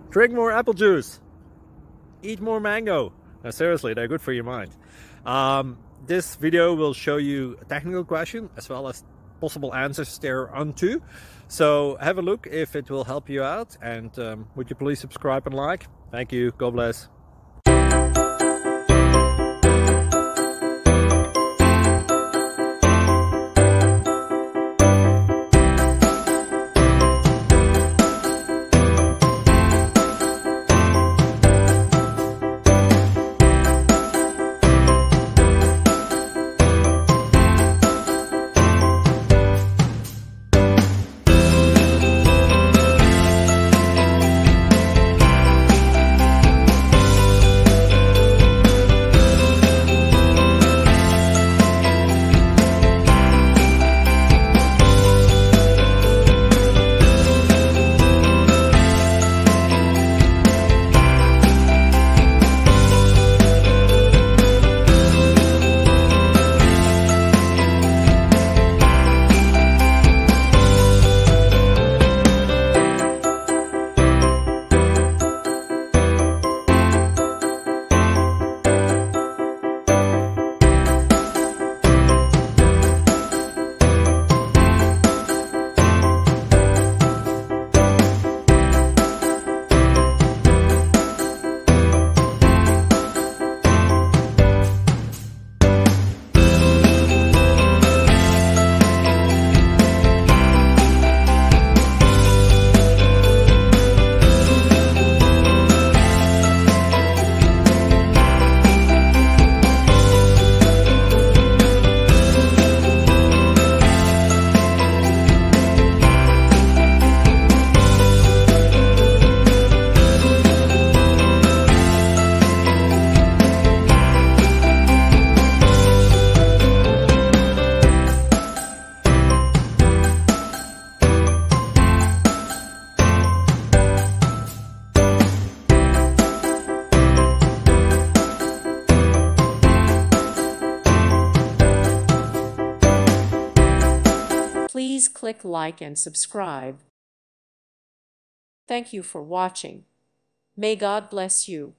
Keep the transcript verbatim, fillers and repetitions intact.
Drink more apple juice. Eat more mango. Now, seriously, they're good for your mind. Um, this video will show you a technical question as well as possible answers thereunto. So have a look if it will help you out. And um, would you please subscribe and like? Thank you. God bless. Please click like and subscribe. Thank you for watching. May God bless you.